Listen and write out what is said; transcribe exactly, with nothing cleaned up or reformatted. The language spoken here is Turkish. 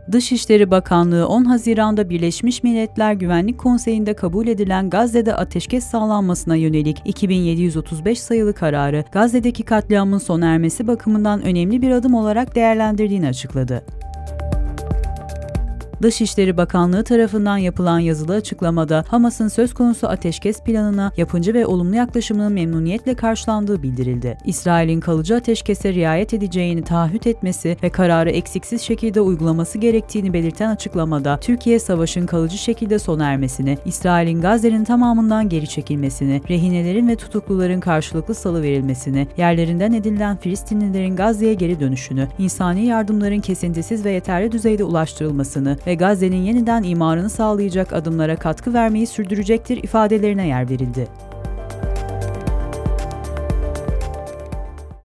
Dışişleri Bakanlığı on Haziran'da Birleşmiş Milletler Güvenlik Konseyi'nde kabul edilen Gazze'de ateşkes sağlanmasına yönelik iki bin yedi yüz otuz beş sayılı kararı, Gazze'deki katliamın sona ermesi bakımından önemli bir adım olarak değerlendirdiğini açıkladı. Dışişleri Bakanlığı tarafından yapılan yazılı açıklamada, Hamas'ın söz konusu ateşkes planına yapıcı ve olumlu yaklaşımının memnuniyetle karşılandığı bildirildi. İsrail'in kalıcı ateşkese riayet edeceğini taahhüt etmesi ve kararı eksiksiz şekilde uygulaması gerektiğini belirten açıklamada, Türkiye savaşın kalıcı şekilde sona ermesini, İsrail'in Gazze'nin tamamından geri çekilmesini, rehinelerin ve tutukluların karşılıklı salıverilmesini, yerlerinden edilen Filistinlilerin Gazze'ye geri dönüşünü, insani yardımların kesintisiz ve yeterli düzeyde ulaştırılmasını ve Gazze'nin yeniden imarını sağlayacak adımlara katkı vermeyi sürdürecektir ifadelerine yer verildi.